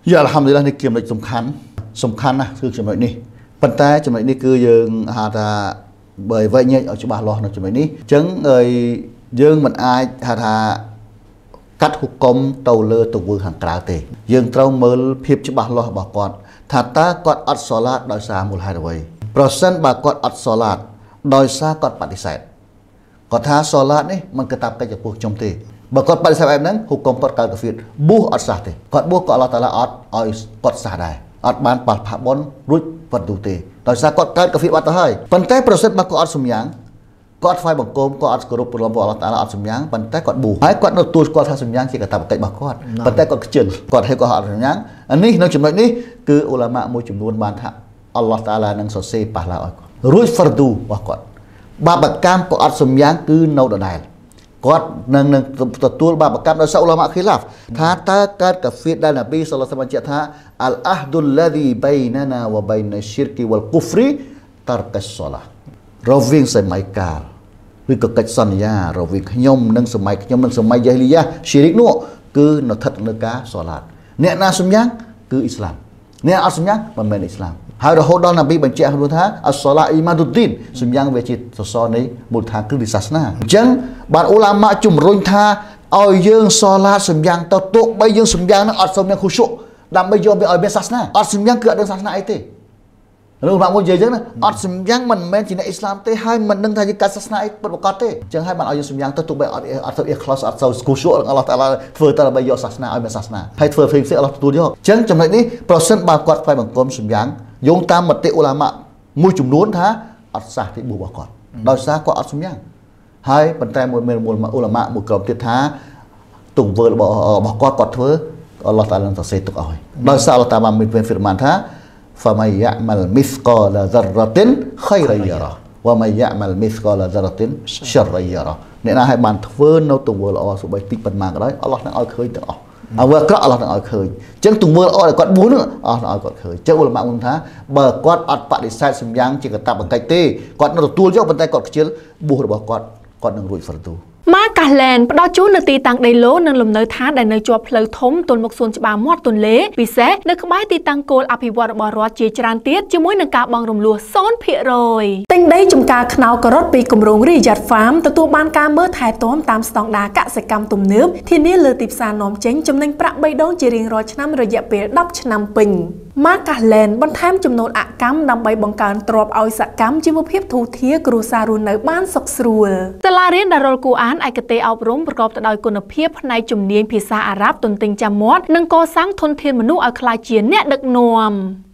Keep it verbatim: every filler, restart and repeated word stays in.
យ៉ាល់ហាំឌុលឡានេះជាចំណុចសំខាន់សំខាន់ណាស់គឺចំណុចនេះប៉ុន្តែចំណុចនេះគឺយើងហៅថាបើវិញ្ញាណឲ្យច្បាស់លាស់នៅចំណុចនេះអញ្ចឹងយើងមិនអាចហៅថាកាត់ហុកុំទៅលើទង្វើខាងក្រៅទេយើងត្រូវមើលភាពច្បាស់លាស់របស់គាត់ថាតើគាត់អត់សូឡាតដោយសារមូលហេតុអ្វីប្រសិនបើគាត់អត់សូឡាតដោយសារគាត់បដិសេធគាត់ថាសូឡាតនេះมันកាតព្វកិច្ចចំពោះខ្ញុំទេបើគាត់បដិសេធបែបហ្នឹងហុកុំគាត់កើតកាហ្វៀតប៊ូសអត់សះទេគាត់ប៊ូសក៏អល់ឡោះតាឡាអត់ឲ្យគាត់សះដែរអត់បានប៉ះផាបុនរួចគាត់ទូទេដោយសារគាត់កើតកាហ្វៀតបាត់ទៅហើយប៉ុន្តែប្រសិនបើគាត់អត់សម្ញាំងគាត់ថ្វាយបង្គំគាត់អត់គោរពព្រមរបស់អល់ឡោះតាឡាអត់សម្ញាំងប៉ុន្តែគាត់ប៊ូសហើយគាត់នៅទូស្គាល់ថាសម្ញាំងជាកាតព្វកិច្ចរបស់គាត់ប៉ុន្តែគាត់ខ្ជិលគាត់ហេតុគាត់អត់សម្ញាំងអានេះនៅចំណុចនេះគឺអ៊ូឡាម៉ាមួយចំនួនបានថាអល់ឡោះតាឡានឹងសរសេរប៉ះឡាឲ្យគាត់រួចហ្វរឌូរបស់គាត់បាបកម្មក៏អត់សម្ញាំងគឺនៅដដែលគាត់នឹងនឹងទទួលបាបកម្មដោយសារអ៊ូឡាម៉ាខីឡាហ្វថាតើកើតកាហ្វៀតដែលនប៊ីសល្លឡោះអាឡៃហ៊ីវសសល្លមបញ្ជាក់ថាអលអាហ្ឌុលឡាឌីបៃណាណាវ៉ាបៃណាឈិរគីវ៉ាល់គុហ្វរីតរកាសឡារវាងសម័យកាលឬក៏កិច្ចសន្យារវាងខ្ញុំនិងសម័យខ្ញុំនិងសម័យយ៉ាហ៊ីលីយ៉ាឈីរិកនោះគឺនៅស្ថិតនៅការសូឡាតអ្នកណាសម្ញាំងគឺអ៊ីស្លាមអ្នកអត់សម្ញាំងមិនមែនអ៊ីស្លាមហើយរហូតដល់នប៊ីបញ្ជាក់ខ្លួនថាអស្សាឡាអ៊ីម៉ាឌុឌឌីនសម្ញាំងវាជាសសរនៃមូលដ្ឋានគ្រឹះនៃសាសនាអញ្ចឹងបានអ៊ូឡាម៉ាជំរុញថាឲ្យយើងសូឡាតសម្ញាំងទៅទោះបីយើងសម្ញាំងនឹងអត់សម្ញាំងខុសុដើម្បីយកវាឲ្យមានសាសនាអត់សម្ញាំងគឺអត់ដឹងសាសនាអីទេឬបាទមួយនិយាយអញ្ចឹងណាអត់សម្ញាំងមិនមែនជាអ្នកអ៊ីស្លាមទេហើយមិនដឹងថាយើងកាត់សាសនាអីពិតប្រាកដទេអញ្ចឹងហើយបានឲ្យយើងសម្ញាំងទៅទោះបីអត់អត់ទៅអ៊ីខ្លាសអត់ទៅខុសុអល់ឡោះតាឡាធ្វើទៅដើម្បីយកសាសនាឲ្យមានសាសនាហើយធ្វើផ្សេងផ្សេងអល់ឡោះទទួលយកអញ្ចឹងចំណុចនេះប្រសិនបើគាត់ថ្វាយបង្គំសម្ញាំងយោងតាមមតិអ៊ូឡាម៉ាមួយចំនួនថាអត់សះពីប៊ូរបស់គាត់ដោយសារគាត់អត់សម្ញាំងហើយប៉ុន្តែមួយមានអ៊ូឡាម៉ាមួយក្រុមទៀតថាទង្វើរបស់របស់គាត់គាត់ធ្វើអល់ឡោះតាឡានឹងសរសេរទុកឲ្យដោយសារអល់ឡោះតាឡាមានហ្វីរម៉ានថាفمن يعمل مثقال ذرة خيرا يره ومن يعمل مثقال ذرة شرا يره អ្នកណាឲ្យបានធ្វើនៅទង្វើល្អសូម្បីតិចប៉ុន្មានក៏ដោយអល់ឡោះនឹងឲ្យឃើញទាំងអស់អ្វីអាក្រក់អល់ឡោះនឹងឲ្យឃើញអញ្ចឹងទង្វើល្អដែលគាត់បួសនឹងអល់ឡោះឲ្យគាត់ឃើញអញ្ចឹងអ៊ូឡាម៉ាគាត់ថាបើគាត់អត់បដិសេធសម្ញាំងជាកាតព្វកិច្ចទេគាត់នឹងទទួលយកប៉ុន្តែគាត់ខ្ជិលបួសរបស់គាត់គាត់នឹងរួចហ្វរឌូម៉ាកាឡែនផ្ដល់ជូននៅទីតាំងដីឡូនិងលំនៅឋានដែលនៅជាប់ផ្លូវធំទល់មុខសួនច្បារមាត់ទន្លេពិសេសនៅក្បែរទីតាំងគោលអភិវឌ្ឍរបស់រដ្ឋជាច្រើនទៀតជាមួយនឹងការបង់រំលោះ ศูนย์ភាគរយ ទិញដីចំការខ្នោការ៉ុតពីគម្រោង Riyadh Farm ទទួលបានការមើលថែទាំតាមស្តង់ដារកសិកម្មទំនើបធានាលើទីផ្សារនាំចេញចំណេញប្រាក់បីដងជារៀងរាល់ឆ្នាំរយៈពេលដប់ឆ្នាំពេញម៉ាកាឡែនបន្ថែមចំនួនអកម្មដើម្បីបង្កើនទ្រព្យឲ្យសកម្មជីវភាពធូរធារគ្រួសាររស់នៅបានសុខស្រួលសាលារៀនដារុលគូអានឯកទេសអប់រំប្រកបទៅដោយគុណភាពផ្នែកជំនាញភាសាអារ៉ាប់ទន្ទិញចាំមាត់និងកសាងធនធានមនុស្សឲ្យក្លាយជាអ្នកដឹកនាំ